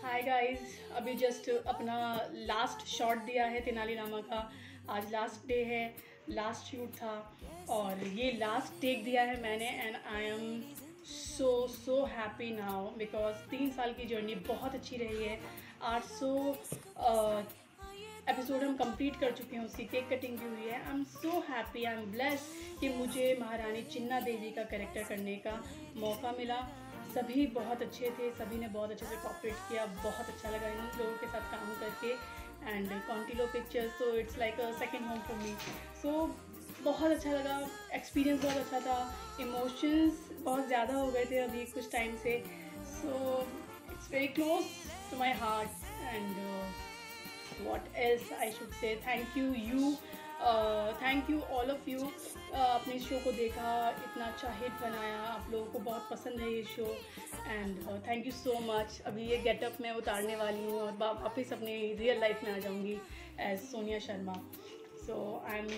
हाय guys, अभी just अपना last shot दिया है तेनालीरामा का। आज लास्ट डे है, लास्ट शूट था और ये लास्ट टेक दिया है मैंने and I am so happy now because 3 साल की जर्नी बहुत अच्छी रही है। 800 एपिसोड हम कंप्लीट कर चुके हैं, उसकी केक कटिंग भी हुई है। I am so happy, I am bless कि मुझे महारानी चिन्ना देवी का कैरेक्टर करने का मौका मिला। सभी बहुत अच्छे थे, सभी ने बहुत अच्छे से कोऑपरेट किया, बहुत अच्छा लगा इन लोगों के साथ काम करके। एंड कॉन्टिलो पिक्चर्स तो it's like a second home for me. So बहुत अच्छा लगा, एक्सपीरियंस बहुत अच्छा था। इमोशंस बहुत ज़्यादा हो गए थे अभी कुछ टाइम से, so it's very close to my heart and what else I should say, thank you all of you। अपने शो को देखा, इतना अच्छा हिट बनाया, आप लोगों को बहुत पसंद है ये show and thank you so much. अभी ये गेटअप मैं उतारने वाली हूँ और वापस अपने रियल लाइफ में आ जाऊँगी as Sonia Sharma. So I am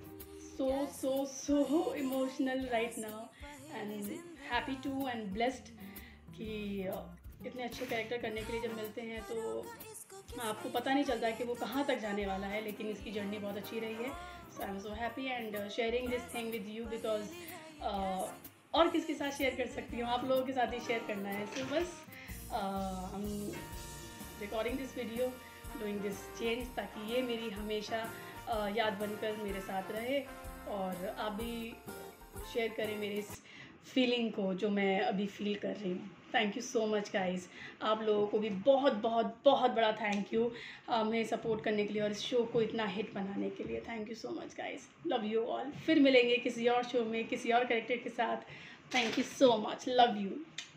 so emotional right now and happy too and blessed कि इतने अच्छे कैरेक्टर करने के लिए जब मिलते हैं तो आपको पता नहीं चलता कि वो कहाँ तक जाने वाला है, लेकिन इसकी जर्नी बहुत अच्छी रही है। So I am so happy and sharing this thing with you because और किसके साथ शेयर कर सकती हूँ, आप लोगों के साथ ही शेयर करना है। सो बस हम recording this video, doing this change, ताकि ये मेरी हमेशा याद बनकर मेरे साथ रहे और आप भी शेयर करें मेरे इस फीलिंग को जो मैं अभी फील कर रही हूँ। Thank you so much guys, आप लोगों को भी बहुत बहुत बहुत बड़ा थैंक यू हमें सपोर्ट करने के लिए और इस शो को इतना हिट बनाने के लिए। Thank you so much guys, love you all. फिर मिलेंगे किसी और शो में किसी और कैरेक्टर के साथ। Thank you so much, love you.